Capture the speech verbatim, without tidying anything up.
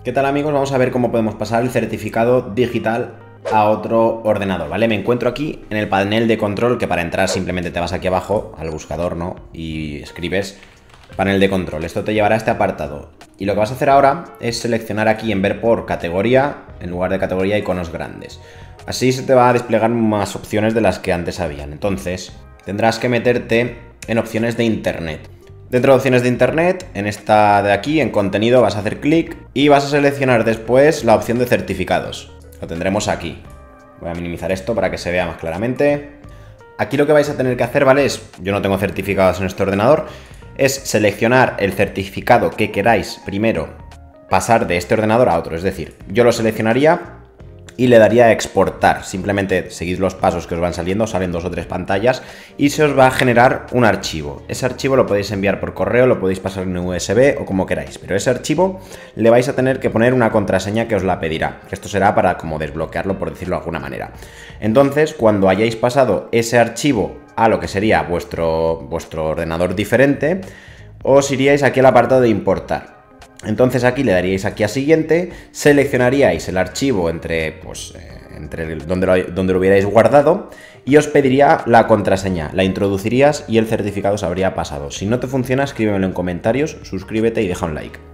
¿Qué tal, amigos? Vamos a ver cómo podemos pasar el certificado digital a otro ordenador, ¿vale? Me encuentro aquí en el panel de control, que para entrar simplemente te vas aquí abajo al buscador, ¿no? Y escribes panel de control. Esto te llevará a este apartado. Y lo que vas a hacer ahora es seleccionar aquí en ver por categoría, en lugar de categoría, iconos grandes. Así se te va a desplegar más opciones de las que antes habían. Entonces, tendrás que meterte en opciones de internet. Dentro de opciones de internet, en esta de aquí, en contenido, vas a hacer clic y vas a seleccionar después la opción de certificados. Lo tendremos aquí. Voy a minimizar esto para que se vea más claramente. Aquí lo que vais a tener que hacer, ¿vale? Es, yo no tengo certificados en este ordenador, es seleccionar el certificado que queráis primero pasar de este ordenador a otro. Es decir, yo lo seleccionaría y le daría a exportar. Simplemente seguid los pasos que os van saliendo, salen dos o tres pantallas y se os va a generar un archivo. Ese archivo lo podéis enviar por correo, lo podéis pasar en U S B o como queráis, pero ese archivo le vais a tener que poner una contraseña que os la pedirá, que esto será para como desbloquearlo, por decirlo de alguna manera. Entonces, cuando hayáis pasado ese archivo a lo que sería vuestro, vuestro ordenador diferente, os iríais aquí al apartado de importar. Entonces aquí le daríais aquí a siguiente, seleccionaríais el archivo entre, pues, eh, entre el, donde, lo, donde lo hubierais guardado y os pediría la contraseña, la introducirías y el certificado se habría pasado. Si no te funciona, escríbemelo en comentarios, suscríbete y deja un like.